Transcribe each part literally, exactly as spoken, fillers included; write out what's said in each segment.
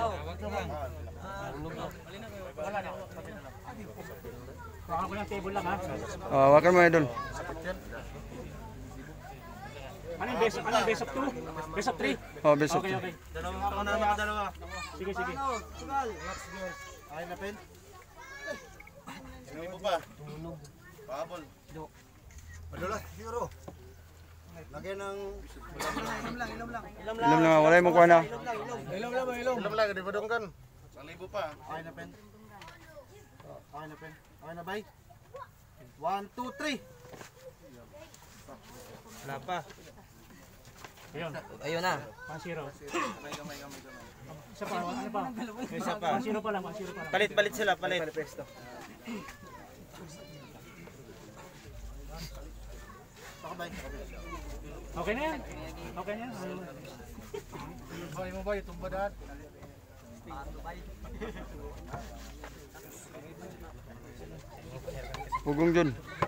Wala na. Baka ko yung table lang ha. Oh, hawakan mo idol. Ano yung best, ano yung best of two? Best of three? Oh, best of Okay, two. okay. Dalawa ako na mga dalawa. Sige, sige. Ay na pen. Hindi mo pa. Pahabol. Madula, siguro. Lagyan ng ilam lang, ilam lang. Ilam lang, wala yung mukha na. Ilam lang, ilam. Ilam lang, di ba dong kan? Isang libo pa. Ay na pen. Ay na pen. Ay na bay. One, two, three. Wala pa. Ayun. Ayun na. one zero. Gamay, gamay, gamay, gamay. Isa pa, ano pa? Isa pa. one zero pa lang, one zero pa lang. Palit, palit sila, palit. Okay na yan. Okay na yan. Bay mo ba itong badat? Pugong dyan.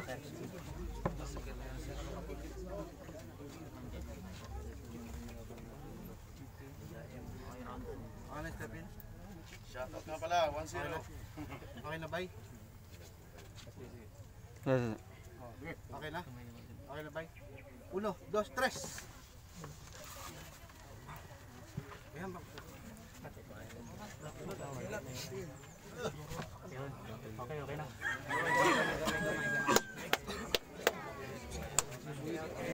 Honest na pin. Shoutout nga pala, one zero. Okay na bay? Okay na? Okay na bay? Uno, dos, tres. Ayan ba? Okay, okay na.